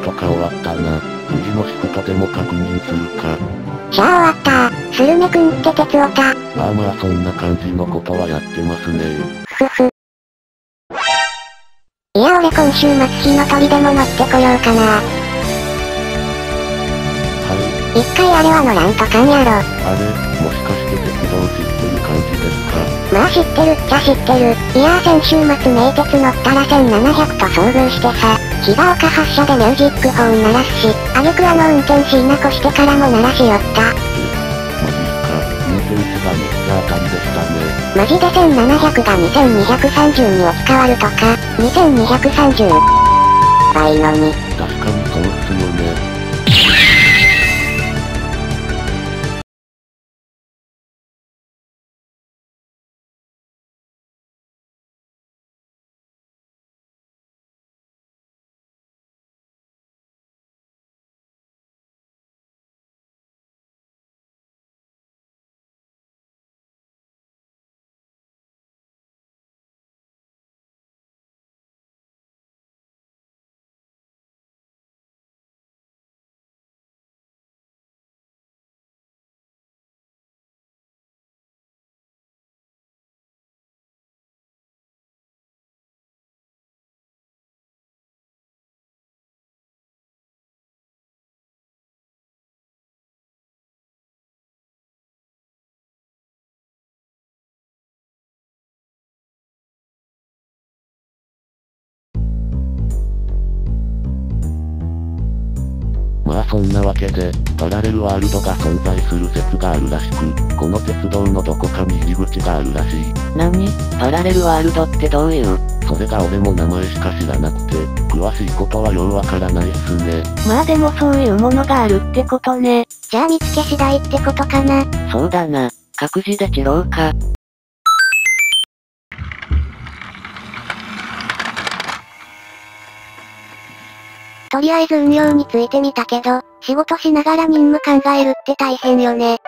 とか終わったな。次のシフトでも確認するか。 終わったー。スルメくんって鉄オタ。 まあそんな感じのことはやってますね。 ふふ。いや俺今週末火の鳥でも乗ってこようかな。一回あれは乗らんとかんやろ。 あれ、もしかして鉄道知ってる感じですか？ まあ知ってるっちゃ知ってる。いやー先週末名鉄乗ったら1700と遭遇してさ、日が丘発車でミュージックホーン鳴らすし、あげく運転シーナ越してからも鳴らしよった。 マジっすか。21がめっちゃ当たりでしたね。 マジで1700が2230に置き換わるとか、2230倍のに。 確かにそうっすよね。まあそんなわけで、パラレルワールドが存在する説があるらしく、この鉄道のどこかに入り口があるらしい。 何？パラレルワールドってどういう？ それが俺も名前しか知らなくて、詳しいことはようわからないっすね。 まあでもそういうものがあるってことね。 じゃあ見つけ次第ってことかな。 そうだな。各自で散ろうか。 とりあえず運用についてみたけど、仕事しながら任務考えるって大変よね。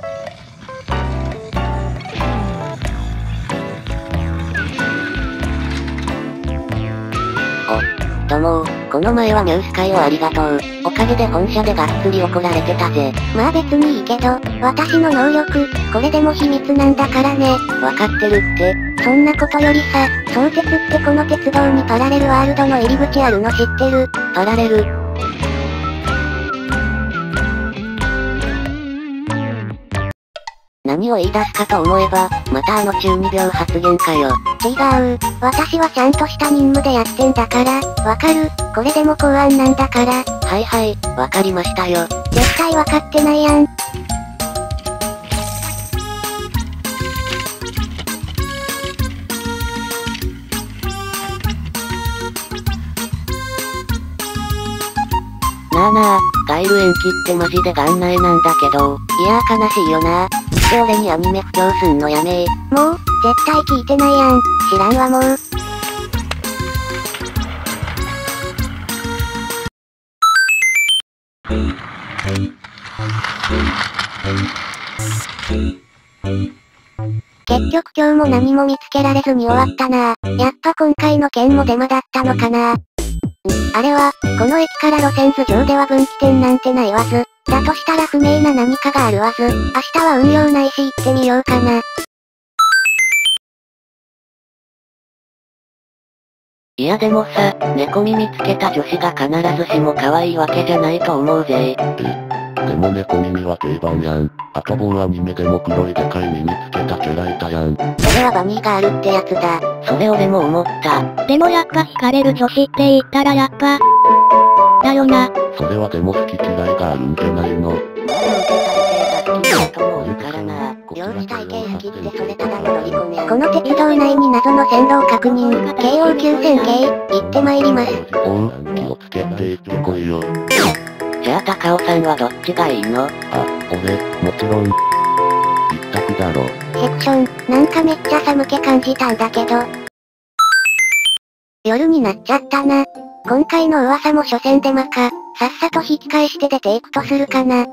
どうもこの前はニュース会をありがとう。おかげで本社でがっつり怒られてたぜ。 まあ別にいいけど、私の能力、これでも秘密なんだからね。 わかってるって。 そんなことよりさ、相鉄ってこの鉄道にパラレルワールドの入り口あるの知ってる？ パラレル。何を言い出すかと思えば、また中二病発言かよ。 違う。私はちゃんとした任務でやってんだから、わかる？これでも公安なんだから。 はいはい、わかりましたよ。 絶対わかってないやん。 なあなあ、ガイル延期ってマジで元内なんだけど、いやー悲しいよな。って俺にアニメ布教すんのやめー。 もう、絶対聞いてないやん。知らんわもう。結局今日も何も見つけられずに終わったな。やっぱ今回の件もデマだったのかな。あれは、この駅から路線図上では分岐点なんてないわず。だとしたら不明な何かがあるわず。明日は運用ないし行ってみようかな。 いやでもさ、猫耳つけた女子が必ずしも可愛いわけじゃないと思うぜ。 でも猫耳は定番やん。あと某アニメでも黒いでかい耳つけたキャラいたやん。 それはバニーガールってやつだ。 それ俺も思った。 でもやっぱ惹かれる女子って言ったらやっぱ、だよな。 それはでも好き嫌いがあるんじゃないの。 領地体系好きってそれただの乗り込め。この鉄道内に謎の線路を確認。京王9000系、行ってまいります。 おう、気をつけて行ってこいよ。 じゃあ高尾さんはどっちがいいの？ 俺、もちろん、一択だろ。 セクション、なんかめっちゃ寒気感じたんだけど。夜になっちゃったな。今回の噂も所詮デマか。さっさと引き返して出ていくとするかな。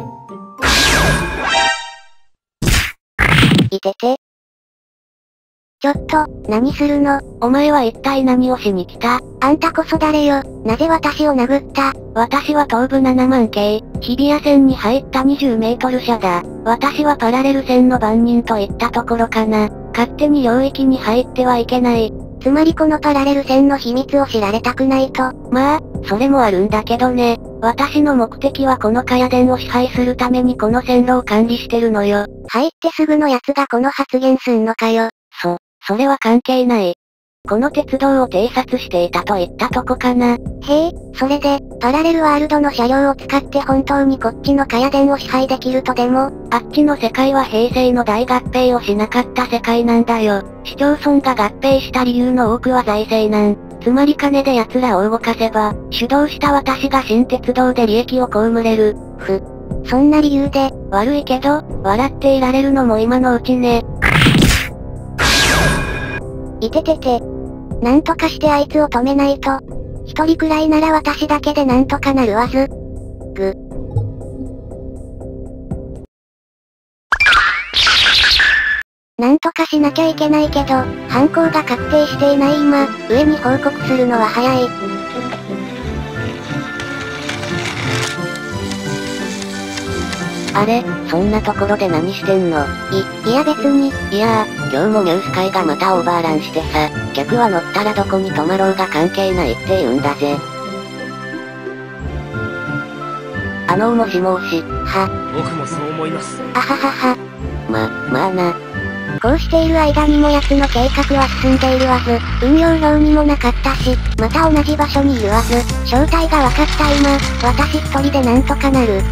いてて。 ちょっと、何するの？ お前は一体何をしに来た？ あんたこそ誰よ？なぜ私を殴った？ 私は東武7万系、日比谷線に入った20メートル車だ。私はパラレル線の番人といったところかな。勝手に領域に入ってはいけない。 つまりこのパラレル線の秘密を知られたくないと。 まあ、それもあるんだけどね。私の目的はこの茅電を支配するためにこの線路を管理してるのよ。 入ってすぐのやつがこの発言すんのかよ。 それは関係ない。この鉄道を偵察していたといったとこかな。 へえ、それで、パラレルワールドの車両を使って本当にこっちの茅電を支配できるとでも？ あっちの世界は平成の大合併をしなかった世界なんだよ。市町村が合併した理由の多くは財政難。つまり金で奴らを動かせば、主導した私が新鉄道で利益を被れる。 そんな理由で？ 悪いけど、笑っていられるのも今のうちね。 いててて。なんとかしてあいつを止めないと。一人くらいなら私だけでなんとかなるわず。なんとかしなきゃいけないけど、犯行が確定していない今、上に報告するのは早い。 あれ、そんなところで何してんの？ いや別に。 いやー、今日もニュース会がまたオーバーランしてさ、客は乗ったらどこに泊まろうが関係ないって言うんだぜ。もしもし、 僕もそう思います。 あははは。 まあな。 こうしている間にも奴の計画は進んでいるわず、運用表にもなかったし、また同じ場所にいるわず、正体が分かった今、私一人でなんとかなる。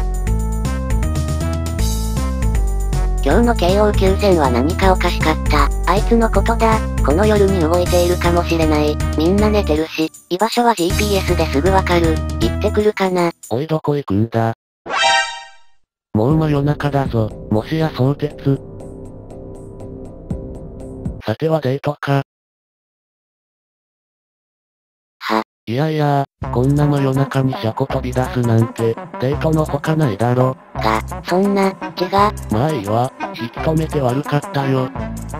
今日の京王急線は何かおかしかった。あいつのことだ。この夜に動いているかもしれない。みんな寝てるし、居場所は GPS ですぐわかる。行ってくるかな。 おいどこ行くんだ？もう真夜中だぞ。もしや相鉄。さてはデートか？いやいや、こんな真夜中に車庫飛び出すなんて、デートのほかないだろ。 そんな、 まあいいわ、引き止めて悪かったよ。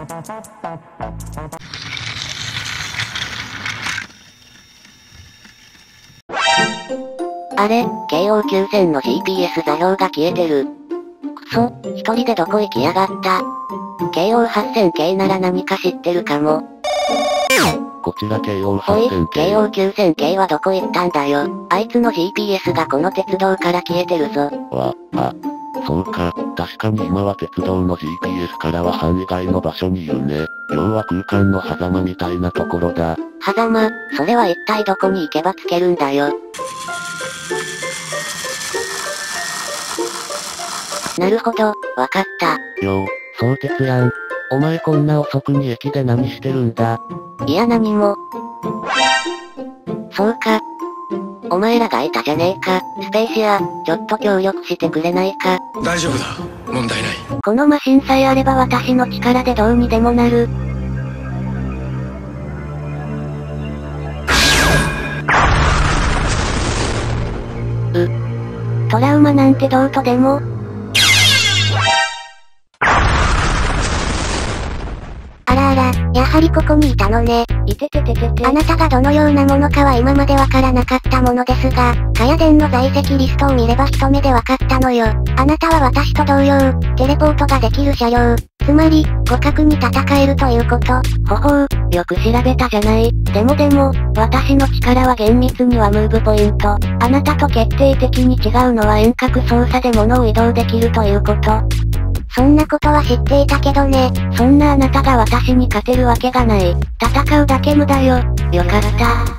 あれ、京王急線の GPS 座標が消えてる。くそ、一人でどこ行きやがった。京王8000系なら何か知ってるかも。 こちら京王おい、 8000系。 京王9000系はどこ行ったんだよ。あいつの GPS がこの鉄道から消えてるぞ。 そうか、確かに今は鉄道の GPS からは範囲外の場所にいるね。要は空間の狭間みたいなところだ。 狭間、それは一体どこに行けばつけるんだよ。なるほど、わかった。 相鉄やん。お前こんな遅くに駅で何してるんだ？ いや何も。そうか。お前らがいたじゃねえか。スペーシア、ちょっと協力してくれないか。 大丈夫だ。問題ない。 このマシンさえあれば私の力でどうにでもなる。トラウマなんてどうとでも。 あらあら、やはりここにいたのね。あなたがどのようなものかは今までわからなかったものですが、茅電の在籍リストを見れば一目でわかったのよ。あなたは私と同様、テレポートができる車両。つまり、互角に戦えるということ。 よく調べたじゃない。でも、私の力は厳密にはムーブポイント。あなたと決定的に違うのは遠隔操作で物を移動できるということ。 そんなことは知っていたけどね。 そんなあなたが私に勝てるわけがない。戦うだけ無駄よ。よかった。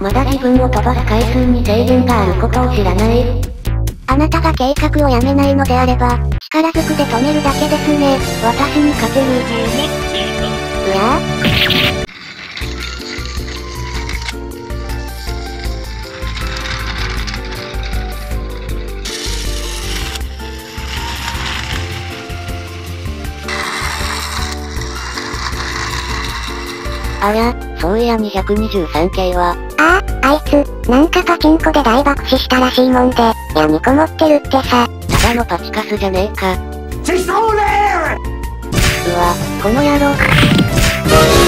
まだ自分を飛ばす回数に制限があることを知らない。 あなたが計画をやめないのであれば、力ずくで止めるだけですね。 私に勝てる。 うわ？ あら、そういや223系は。 あいつ、なんかパチンコで大爆死したらしいもんで、矢にこもってるってさ。 ただのパチカスじゃねえか。 チソーレー！ うわ、この野郎。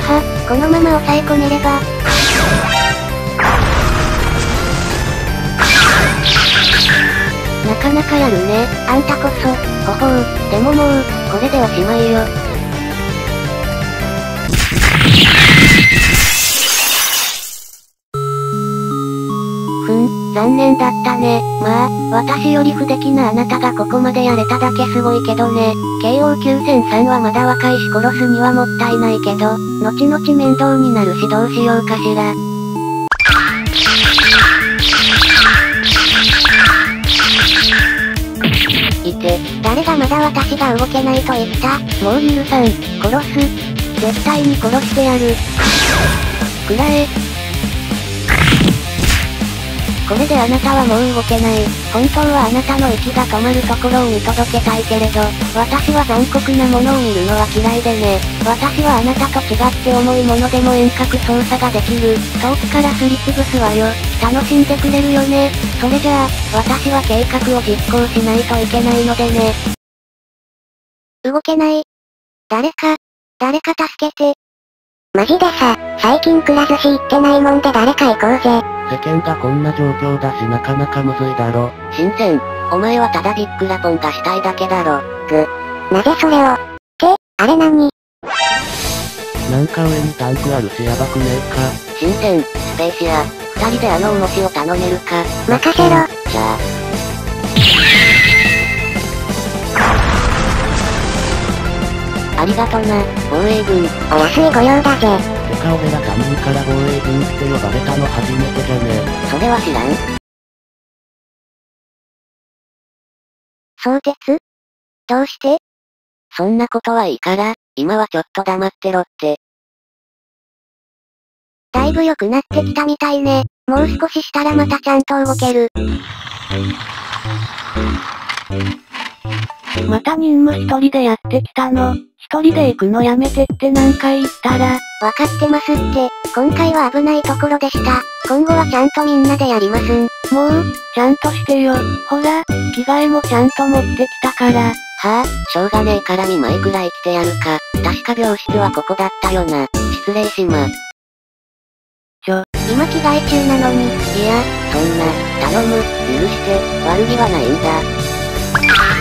は、このまま抑え込めれば。 なかなかやるね。 あんたこそ。 ほほう。でももう、これでおしまいよ。残念だったね。まあ、私より不出来なあなたがここまでやれただけすごいけどね。KO 9003はまだ若いし殺すにはもったいないけど、後々面倒になるしどうしようかしら。いて、 誰がまだ私が動けないと言った？ もう許さん。殺す。絶対に殺してやる。くらえ。これであなたはもう動けない。本当はあなたの息が止まるところを見届けたいけれど、私は残酷なものを見るのは嫌いでね。私はあなたと違って重いものでも遠隔操作ができる。遠くからすりつぶすわよ。楽しんでくれるよね。それじゃあ、私は計画を実行しないといけないのでね。 動けない。誰か助けて。 マジでさ、最近くら寿司行ってないもんで誰か行こうぜ。 世間がこんな状況だしなかなかむずいだろ。 新鮮。お前はただビックラポンがしたいだけだろ。 なぜそれを。ってあれ何？ なんか上にタンクあるしやばくねえか。 新鮮、スペーシア。二人であの重しを頼めるか。 任せろ。 じゃあ。ありがとな、防衛軍。 お安い御用だぜ。 てか俺ら他人から防衛軍って呼ばれたの初めてじゃね。 それは知らん。 相鉄？どうして？ そんなことはいいから、今はちょっと黙ってろって。 だいぶ良くなってきたみたいね。もう少ししたらまたちゃんと動ける。 また任務一人でやってきたの。一人で行くのやめてって何回言ったら。 わかってますって。今回は危ないところでした。今後はちゃんとみんなでやりますん。 もう、ちゃんとしてよ。ほら、着替えもちゃんと持ってきたから。はあ、しょうがねえから2枚くらい着てやるか。確か病室はここだったよな。失礼しま。 今着替え中なのに。 いや、そんな、頼む、許して、悪気はないんだ。